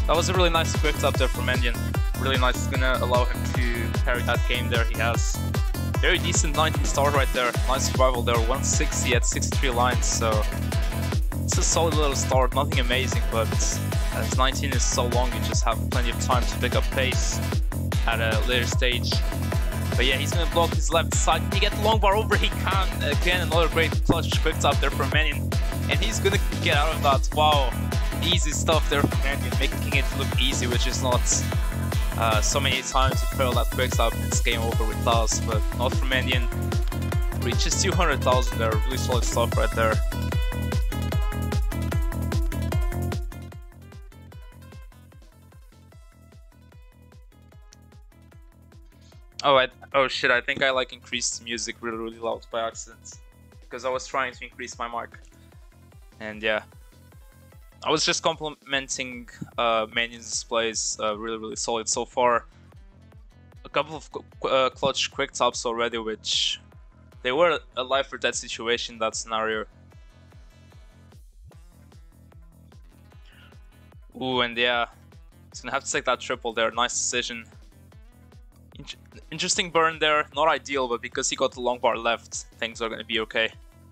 That was a really nice quick up there from Mendion. Really nice. It's gonna allow him to carry that game there. He has very decent 19 stars right there. Nice survival there. 160 at 63 lines. So it's a solid little start. Nothing amazing, but as 19 is so long, you just have plenty of time to pick up pace at a later stage. But yeah, he's gonna block his left side. Can he get the long bar over? He can. Again, another great clutch quick up there from Mendion. And he's gonna get out of that. Wow. Easy stuff there from Mendion, making it look easy, which is not so many times you fail that quick up, it's game over with us, but not from Mendion. Reaches 200,000 there, really solid stuff right there. Oh shit, I think I like increased the music really loud by accident. Because I was trying to increase my mic. And yeah. I was just complimenting Mendion's displays, really solid so far. A couple of clutch quick tops already, which they were a life or death situation in that scenario. Ooh, and yeah, he's gonna have to take that triple there. Nice decision. Interesting burn there, not ideal, but because he got the long bar left, things are gonna be okay.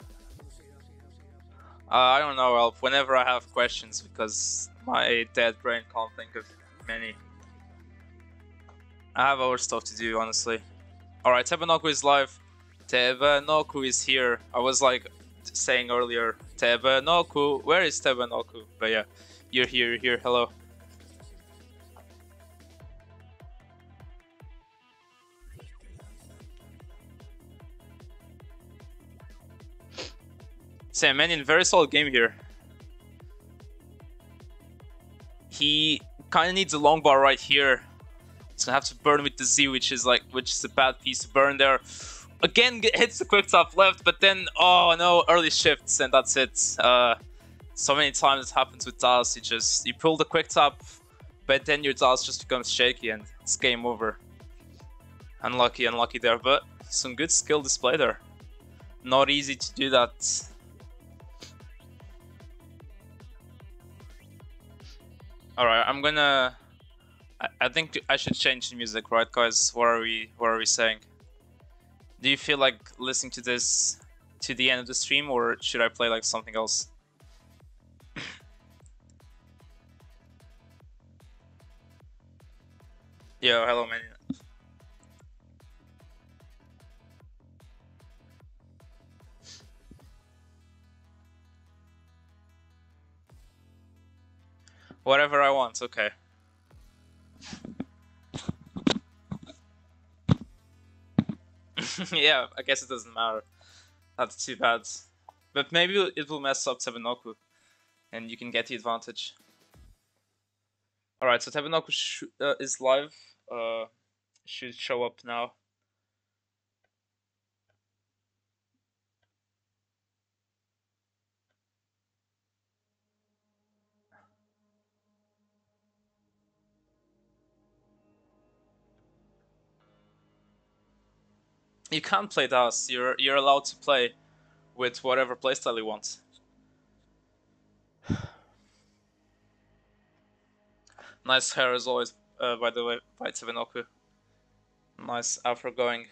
I don't know, Alp, whenever I have questions, because my dead brain can't think of many. I have other stuff to do, honestly. Alright, Tebanoku is live. Tebanoku is here. I was like saying earlier, Tebanoku, where is Tebanoku? But yeah, you're here, hello. Sam Mendion, very solid game here. He kind of needs a long bar right here. He's gonna have to burn with the Z, which is a bad piece to burn there. Again, hits the quick top left, but then oh no, early shifts and that's it. So many times it happens with DAS. You pull the quick top, but then your DAS just becomes shaky and it's game over. Unlucky there, but some good skill display there. Not easy to do that. Alright, I'm gonna... I think I should change the music, right guys? What are we saying? Do you feel like listening to this to the end of the stream, or should I play like something else? Yo, hello man. Whatever I want, okay. Yeah, I guess it doesn't matter. That's too bad. But maybe it will mess up Tebanoku, and you can get the advantage. Alright, so Tebanoku is live. Should show up now. You can't play DAS. You're allowed to play with whatever playstyle you want. Nice hair as always, by the way, by Tebanoku. Nice afro going.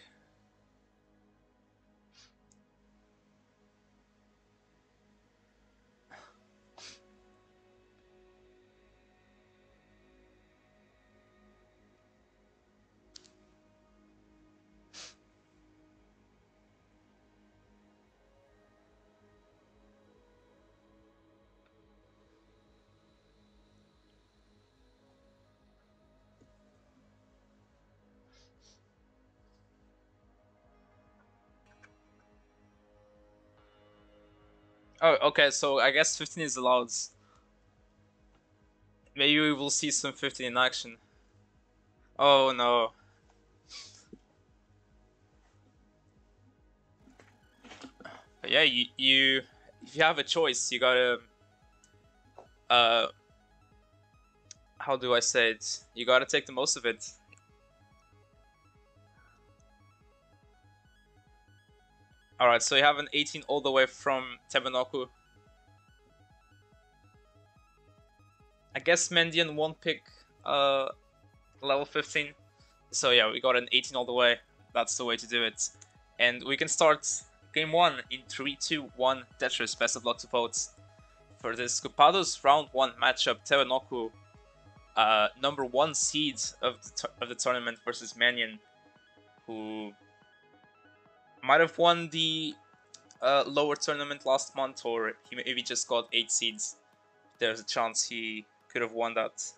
Oh, okay, so I guess 15 is allowed. Maybe we will see some 15 in action. Oh no. But yeah, if you have a choice, you gotta... how do I say it? You gotta take the most of it. Alright, so you have an 18 all the way from Tebanoku. I guess Mendion won't pick level 15. So yeah, we got an 18 all the way. That's the way to do it. And we can start game 1 in 3, 2, 1 Tetris. Best of luck to both. For this Copados round 1 matchup, Tebanoku, #1 seed of the tournament versus Mendion, who might have won the lower tournament last month, or he maybe just got 8 seeds. There's a chance he could have won that.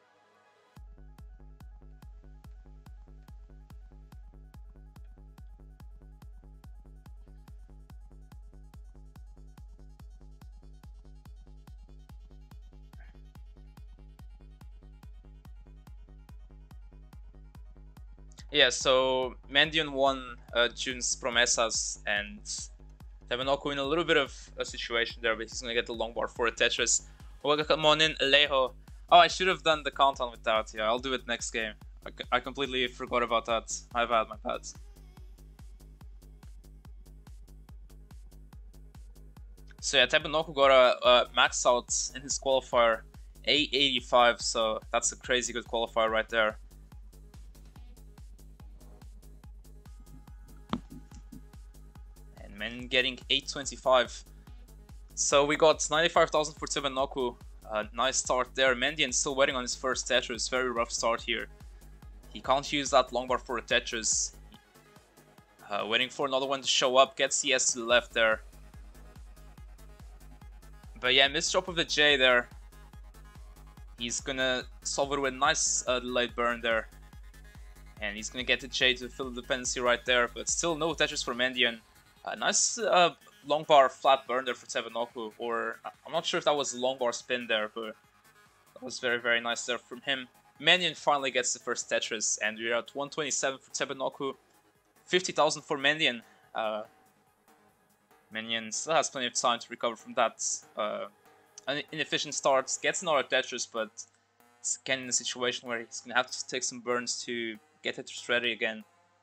Yeah, so Mendion won June's Promesas, and Tebanoku in a little bit of a situation there, but he's gonna get the long bar for a Tetris. Welcome on in, Alejo. Oh, I should have done the countdown with that. Yeah, I'll do it next game. I completely forgot about that. My bad, my bad. So yeah, Tebanoku got a max out in his qualifier, A85, so that's a crazy good qualifier right there. And Men getting 825. So we got 95,000 for Tebanoku. Nice start there. Mendion still waiting on his first Tetris. Very rough start here. He can't use that long bar for a Tetris. Waiting for another one to show up. Gets CS to the left there. But yeah, misdrop of the J there. He's gonna solve it with a nice delayed burn there. And he's gonna get the J to fill the dependency right there. But still no Tetris for Mendion. Nice long bar flat burn there for Tebanoku. Or I'm not sure if that was a long bar spin there, but that was very, very nice there from him. Mendion finally gets the first Tetris, and we're at 127 for Tebanoku. 50,000 for Mendion. Mendion still has plenty of time to recover from that inefficient start. Gets another Tetris, but it's again in a situation where he's gonna have to take some burns to get Tetris ready again.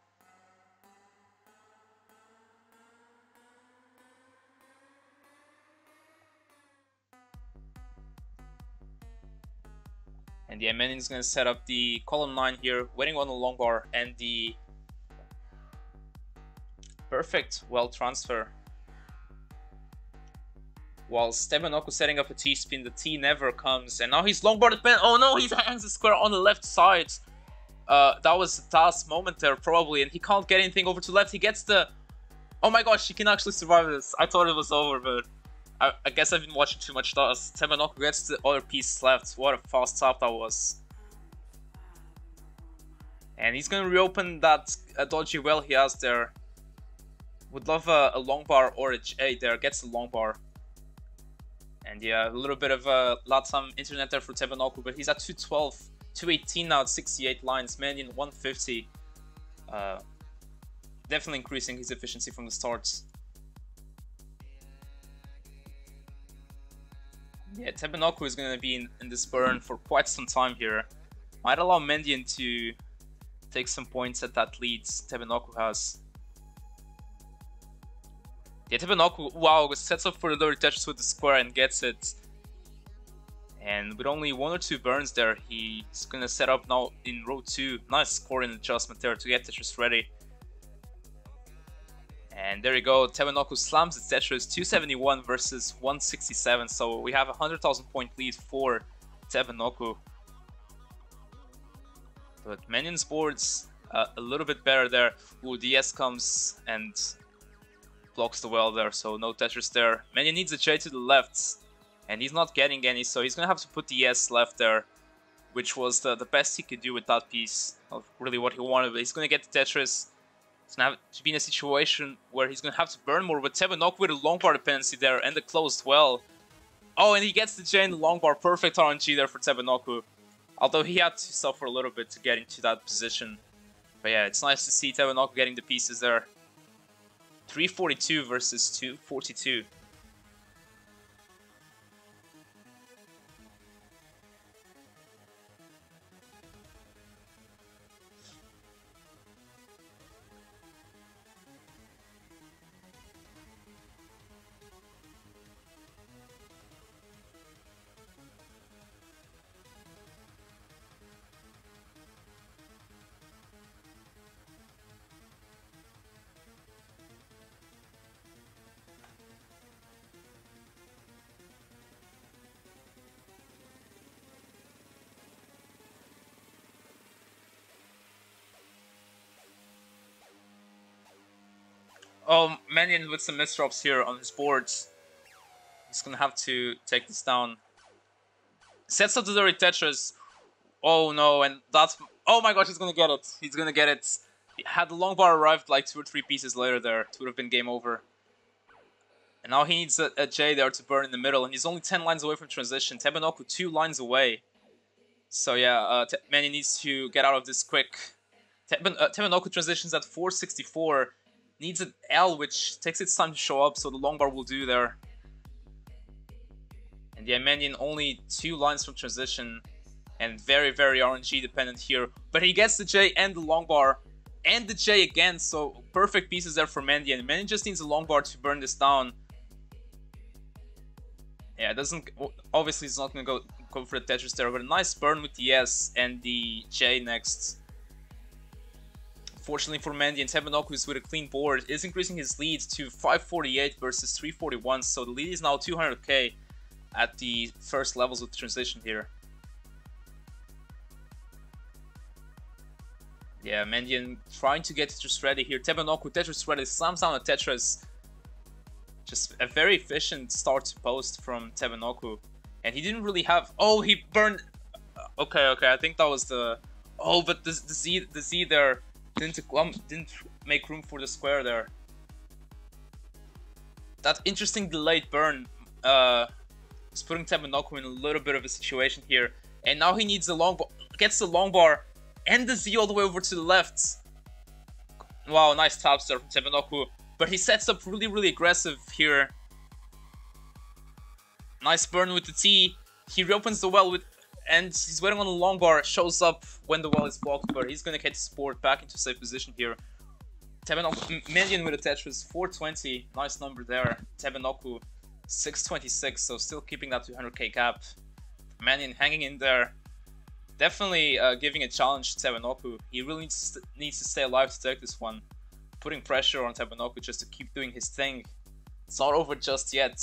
And yeah, Mendion's gonna set up the column 9 here, waiting on the long bar and the perfect well transfer. Whilst Tebanoku setting up a T-spin, the T never comes, and now he's long bar the pen. Oh no, he hangs the square on the left side. That was the last moment there probably, and he can't get anything over to left. He gets the... Oh my gosh, he can actually survive this. I thought it was over, but I guess I've been watching too much dust. Tebanoku gets the other piece left. What a fast tap that was. And he's gonna reopen that dodgy well he has there. Would love a long bar or a J there. Gets the long bar. And yeah, a little bit of LATAM internet there for Tebanoku, but he's at 212, 218 now at 68 lines. Mendion 150. Definitely increasing his efficiency from the start. Yeah, Tebanoku is going to be in this burn for quite some time here. Might allow Mendion to take some points at that lead Tebanoku has. Yeah, Tebanoku, wow, sets up for the dirty Tetris with the square and gets it. And with only 1 or 2 burns there, he's going to set up now in row 2. Nice scoring adjustment there to get Tetris ready. And there you go, Tebanoku slams its Tetris 271 versus 167, so we have a 100,000 point lead for Tebanoku. But Mendion's board's a little bit better there. Ooh, DS comes and blocks the well there, so no Tetris there. Mendion needs a J to the left, and he's not getting any, so he's gonna have to put the S left there, which was the best he could do with that piece. Not really what he wanted, but he's gonna get the Tetris. He's gonna have to be in a situation where he's gonna have to burn more with Tebanoku with a long bar dependency there and the closed well. Oh, and he gets the J in the long bar. Perfect RNG there for Tebanoku. Although he had to suffer a little bit to get into that position. But yeah, it's nice to see Tebanoku getting the pieces there. 342 versus 242. Oh, Mendion with some misdrops here on his boards. He's gonna have to take this down. Sets up the dirty Tetris. Oh no, and that's... Oh my gosh, he's gonna get it. He's gonna get it. Had the long bar arrived like 2 or 3 pieces later there, it would have been game over. And now he needs a J there to burn in the middle, and he's only 10 lines away from transition. Tebanoku 2 lines away. So yeah, Manny needs to get out of this quick. Tebanoku transitions at 464. Needs an L, which takes its time to show up, so the long bar will do there. And yeah, Mendion only 2 lines from transition, and very, very RNG dependent here. But he gets the J and the long bar, and the J again, so perfect pieces there for Mendion. Mendion just needs a long bar to burn this down. Yeah, it doesn't... Obviously, he's not going to go for the Tetris there, but a nice burn with the S and the J next. Fortunately for Mendion, Tebanoku is with a clean board, is increasing his lead to 548 versus 341, so the lead is now 200k at the first levels of transition here. Yeah, Mendion trying to get Tetris ready here. Tebanoku, Tetris ready, slams down a Tetris. Just a very efficient start to post from Tebanoku. And he didn't really have... Oh, he burned... Okay, I think that was the... Oh, but the Z there didn't make room for the square there. That interesting delayed burn is putting Tebanoku in a little bit of a situation here. And now he needs the long bar, gets the long bar and the Z all the way over to the left. Wow, nice taps there from Tebanoku. But he sets up really, really aggressive here. Nice burn with the T. He reopens the well with... And he's waiting on the long bar. Shows up when the well is blocked, but he's gonna get his board back into safe position here. Tebanoku, Mendion with a Tetris, 420. Nice number there. Tebanoku, 626, so still keeping that 200k cap. Mendion hanging in there. Definitely giving a challenge to Tebanoku. He really needs to stay alive to take this one. Putting pressure on Tebanoku just to keep doing his thing. It's not over just yet.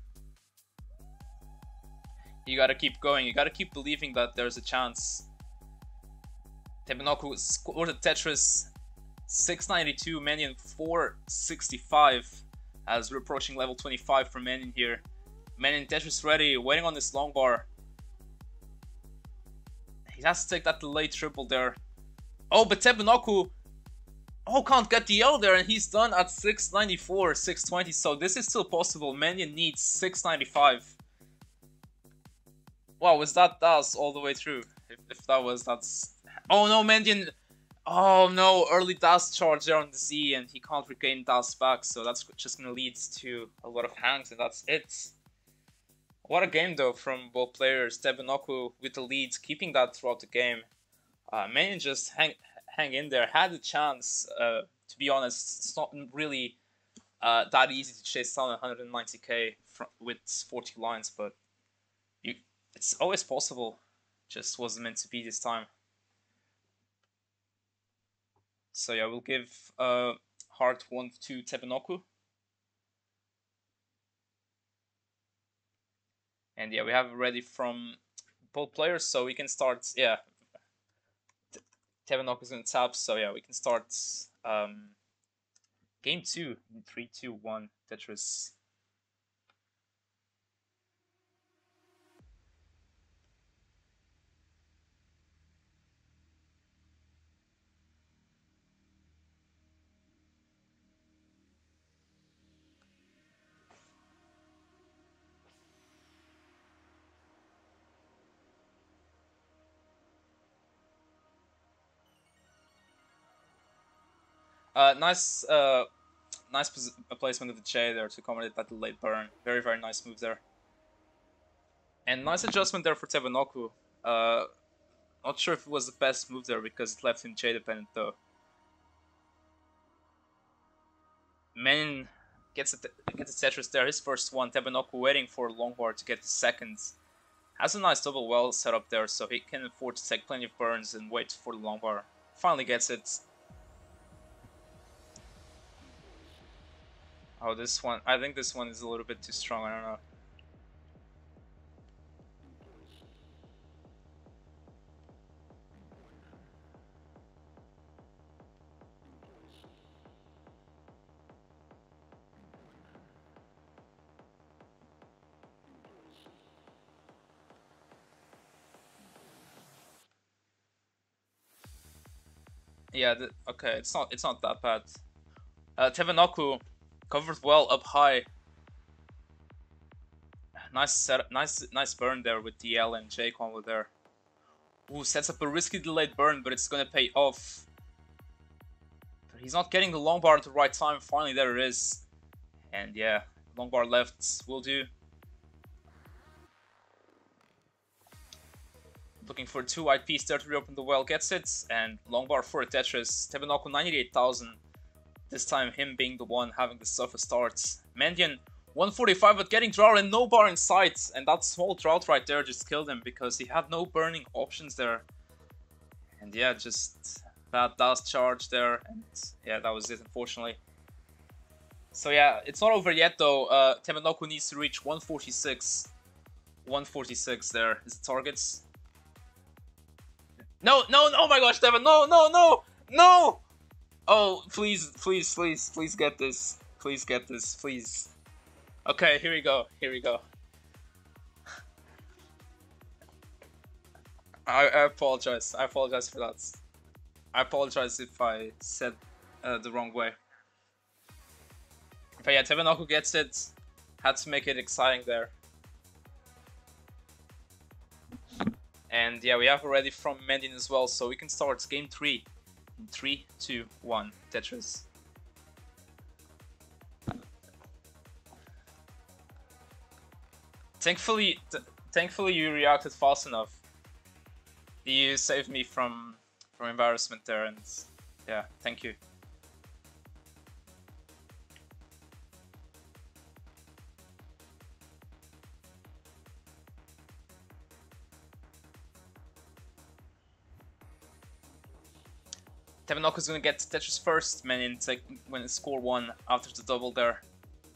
You gotta keep going, you gotta keep believing that there's a chance. Tebanoku scored a Tetris 692, Mendion 465 as we're approaching level 25 for Mendion here. Mendion Tetris ready, waiting on this long bar. He has to take that delayed triple there. Oh, but Tebanoku can't get the L there, and he's done at 694, 620, so this is still possible. Mendion needs 695. Wow, was that DAS all the way through? If that was, that's... Oh no, Mendion... Oh no, early DAS charge there on the Z, and he can't regain DAS back, so that's just gonna lead to a lot of hangs, and that's it. What a game though from both players. Tebanoku with the lead, keeping that throughout the game. Mendion just hang in there, had a chance. To be honest, it's not really that easy to chase down 190k with 40 lines, but it's always possible. Just wasn't meant to be this time. So yeah, we'll give Heart 1 to Tebanoku. And yeah, we have it ready from both players, so we can start. Yeah, Tebanoku is gonna tap, so yeah, we can start game 2 in 3, 2, 1 Tetris. Nice placement of the J there to accommodate that delayed burn. Very, very nice move there. And nice adjustment there for Tebanoku. Not sure if it was the best move there because it left him J dependent though. Mendion gets a Tetris there, his first one. Tebanoku waiting for Longbar to get the second. Has a nice double well set up there, so he can afford to take plenty of burns and wait for the Longbar. Finally gets it. Oh, this one. I think this one is a little bit too strong. I don't know. Yeah, okay, it's not that bad. Tebanoku covered well up high. Nice burn there with the L and J combo there. Ooh, sets up a risky delayed burn, but it's gonna pay off. But he's not getting the long bar at the right time. Finally, there it is. And yeah, long bar left will do. Looking for 2 white piece there to reopen the well, gets it. And long bar for a Tetris. Tebanoku 98,000. This time him being the one having the toughest starts. Mendion 145 but getting draw and no bar in sight. And that small drought right there just killed him because he had no burning options there. And yeah, just bad dust charge there. And yeah, that was it unfortunately. So yeah, it's not over yet though. Tebanoku needs to reach 146. 146 there is the targets. No, oh my gosh, Devin, no! Oh, please get this. Please get this, please. Okay, here we go. I apologize. I apologize for that. I apologize if I said the wrong way. But yeah, Tebanoku gets it. Had to make it exciting there. And yeah, we have already from Mendion as well, so we can start game 3. 3, 2, 1, Tetris. Thankfully you reacted fast enough. You saved me from embarrassment there, and yeah, thank you. Tebanoku is gonna get Tetris first, Mendion when it's score 1 after the double there.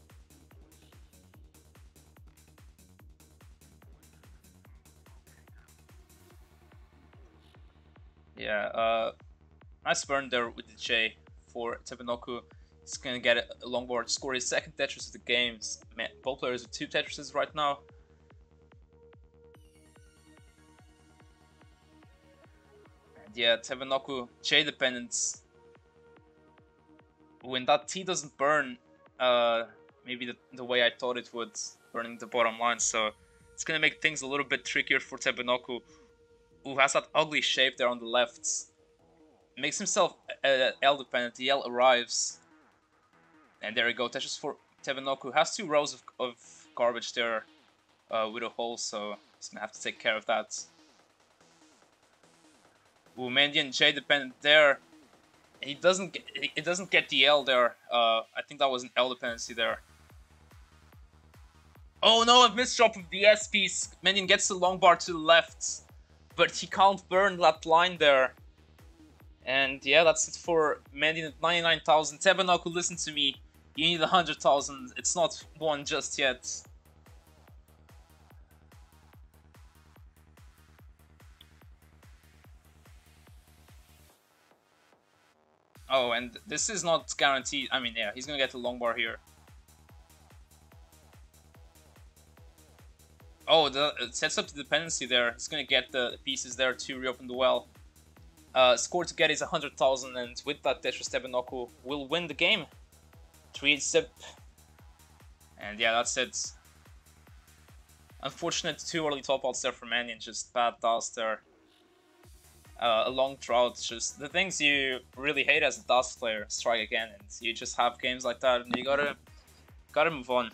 Yeah, nice burn there with the J for Tebanoku. He's gonna get a long board, score his second Tetris of the game. Both players with 2 Tetrises right now. And yeah, Tebanoku J dependence. When that T doesn't burn, maybe the way I thought it would, burning the bottom line, so it's gonna make things a little bit trickier for Tebanoku, who has that ugly shape there on the left. Makes himself L dependent. The L arrives. And there we go. Tetris for Tebanoku. Has 2 rows of garbage there with a hole, so he's gonna have to take care of that. Ooh, Mendion J dependent there. He doesn't get the L there. I think that was an L dependency there. Oh no, a misdrop of the S piece. Mendion gets the long bar to the left, but he can't burn that line there. And yeah, that's it for Mendion at 99,000. Tebanoku, listen to me. You need 100,000. It's not won just yet. Oh, and this is not guaranteed. I mean, yeah, he's gonna get the long bar here. Oh, it sets up the dependency there. He's gonna get the pieces there to reopen the well. Score to get is 100,000, and with that, Tetris Tebanoku will win the game. 3-zip. And yeah, that's it. Unfortunate 2 early top outs there for Mendion, just bad dust there. A long drought, just the things you really hate as a dust player strike again, and you just have games like that, and you gotta move on.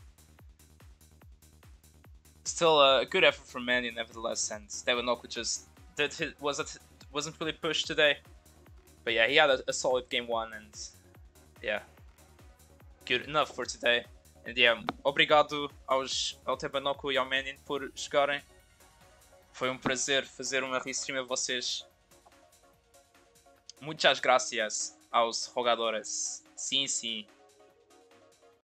Still a good effort from Mendion nevertheless, and Tebanoku just wasn't really pushed today. But yeah, he had a solid game 1, and yeah, good enough for today. And yeah, obrigado ao Tebanoku e ao Mendion por jogarem. Foi prazer fazer uma restream a vocês. Muchas gracias aos jogadores. Sim, sim.